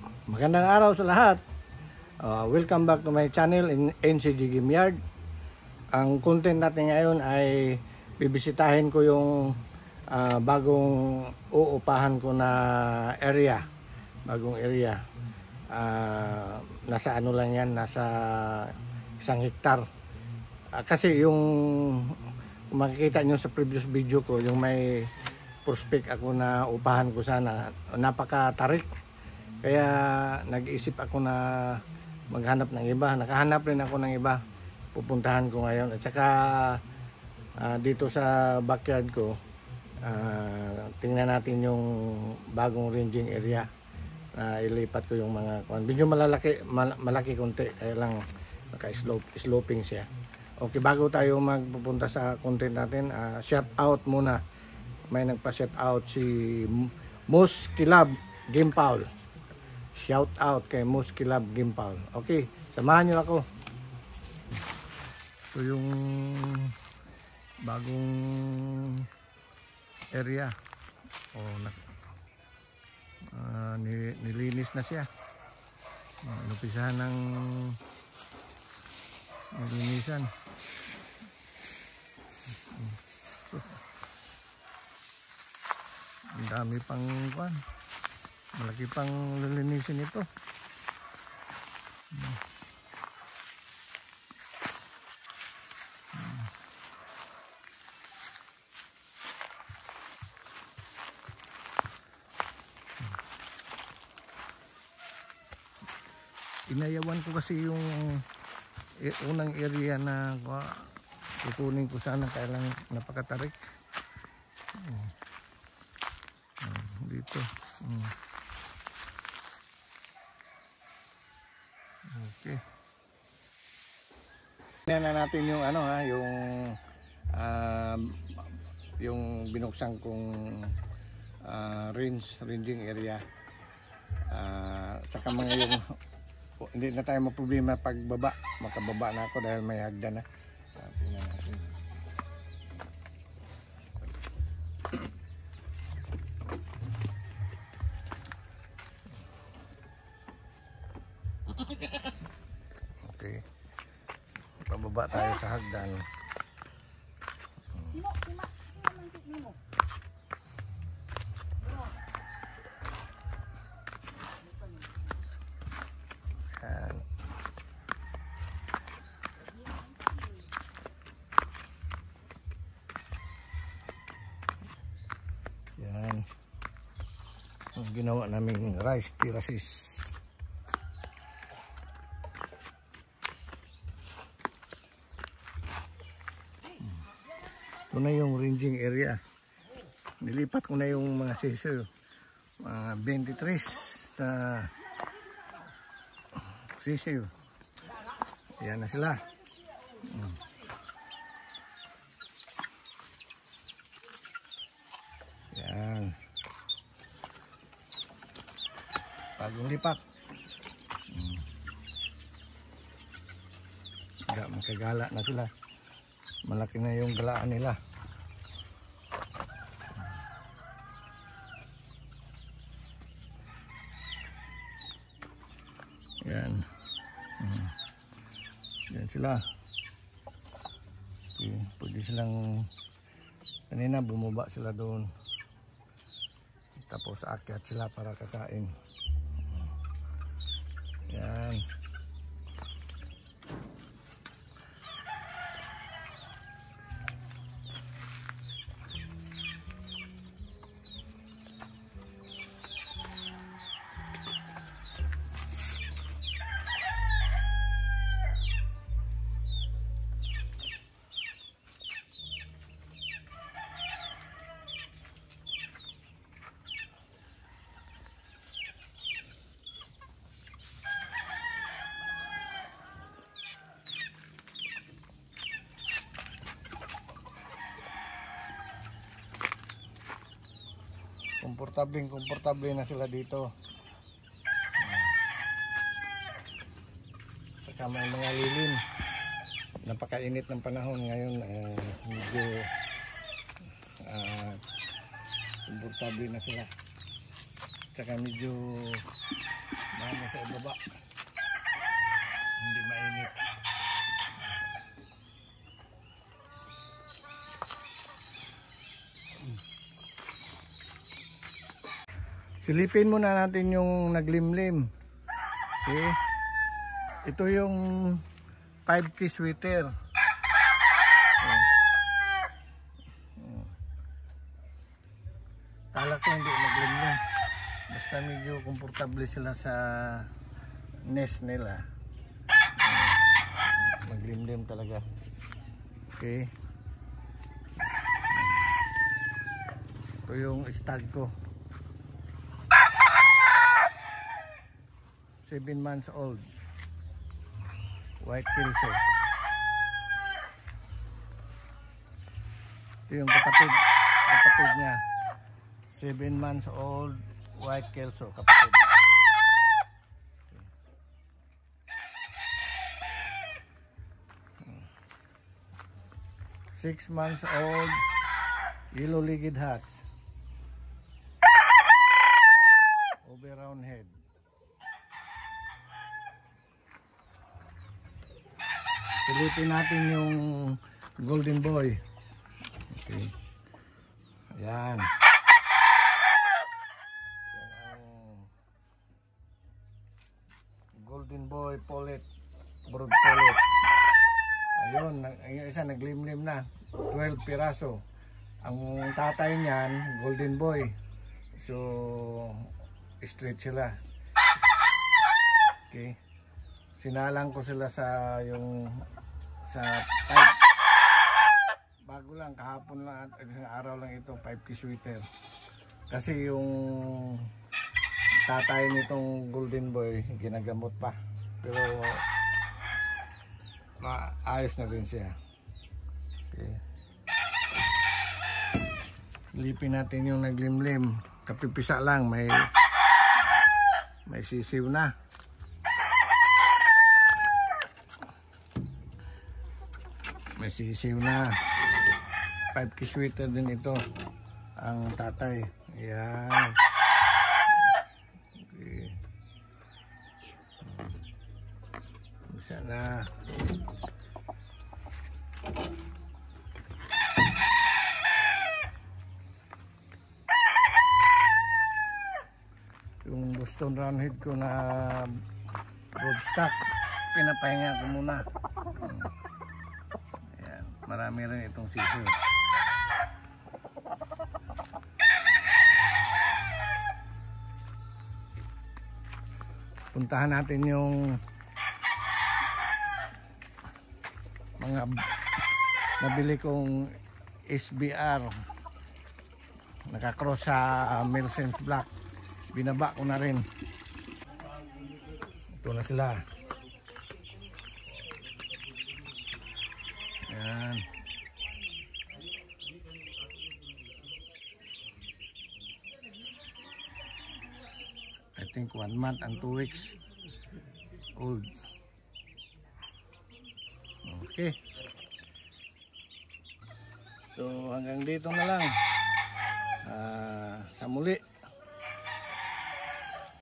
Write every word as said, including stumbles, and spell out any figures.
magandang araw sa lahat. Uh, welcome back to my channel in N C G Game Yard. Ang content natin ngayon ay bibisitahin ko yung uh, bagong uupahan ko na area. Bagong area. Uh, nasa ano lang yan, nasa isang hektar. Uh, kasi yung makikita nyo sa previous video ko, yung may prospect ako na upahan ko sana, napakatarik. Kaya nag-isip ako na maghanap ng iba. Nakahanap rin ako ng iba. Pupuntahan ko ngayon. At saka uh, dito sa backyard ko, uh, tingnan natin yung bagong ranging area. Uh, ilipat ko yung mga kuwan. Medyo malalaki, mal malaki konti. Kaya lang naka-sloping siya. Okay, bago tayo magpupunta sa content natin, uh, shout out muna. May nagpa-shout out si Moose Kilab Gimpaul. Shout out kay Moose Kilab Gimpaul. Okay, samahan nyo ako. So yung bagong area. Oh, na, uh, nilinis na siya. Uh, Nupisahan ng nilinisan. Ang dami pang kwan. Malaki pang lilinisin ito. Hmm. Hmm. Inayawan ko kasi yung unang area na kukunin ko sana, kaya lang napakatarik. Hmm. Hmm. Dito. Hmm. Okay. Tingnan na natin yung ano ha, yung uh, yung binuksan kong uh, range, ranging area. Uh, saka mga yung oh, hindi na tayo maproblema pagbaba. Makababa na ako dahil may hagdan na. Uh, tingnan natin. Okay. Pababa tayo sa hagdan. Simo, sima, sima man sit mo. Yan. Yan. Ang ginawa naming rice terraces. Ito na yung ranging area. Nilipat ko na yung mga sisiyo. Mga twenty-three na sisiyo. Yan na sila. Hmm. Yan. Bagong lipat. Hmm. Hindi, makagala na sila. Malaki na yung galaan nila. Yan. Hmm. Yan sila. Okay. Pwede silang, kanina bumaba sila doon. Tapos aakyat sila para kakain. Yan. Komportableng komportable na sila dito. Saka may mga lilim. Napakainit ng panahon ngayon. Eh, medyo uh, komportable na sila. Saka medyo sa ibaba. Hindi mainit. Silipin muna natin yung naglimlim. Okay. Ito yung five K sweater. Okay. Kala ko hindi naglimlim. Basta medyo komportable sila sa nest nila. Maglimlim talaga. Okay. Ito yung stag ko. seven months old. White Kelso. Ito yung kapatid. Kapatid niya. seven months old. White Kelso. Kapatid. six months old. Yellow-legged hats. Over round head. Silipin natin yung golden boy. Okay. Ayan. Yan ang golden boy pollet. Brood pollet. Ayun, yung isa naglimlim na. twelve piraso. Ang tatay niyan, golden boy. So, straight sila. Okay. Sinalang ko sila sa yung sa five, bago lang kahapon lang at isang araw lang ito, five K sweater. Kasi yung tatay nitong golden boy ginagamot pa, pero maayos na rin siya. Okay. Silipin natin yung naglimlim. Kapipisa lang, may may sisiw na. May sisiw na. five K sweater din ito. Ang tatay. Ayan. Okay. Bisa na. Yung Boston Roundhead ko na broodstock, pinapahinga ko muna. Marami rin itong sisiw. Puntahan natin yung mga nabili kong S B R. Nakakross sa uh, Milsense Black. Binaba ko na rin. Ito na sila. Ayan. I think one month and two weeks old. Okay. So hanggang dito na lang. Uh, sa muli.